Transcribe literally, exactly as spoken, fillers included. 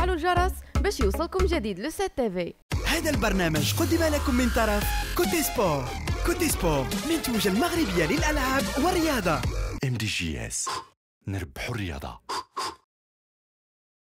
وتفعلوا الجرس باش يوصلكم جديد لو سيت تي في. هذا البرنامج قدم لكم من طرف كوتي سبور. كوتي سبور منتوجة المغربية للألعاب والرياضة. ام دي جي اس، نربحوا الرياضة.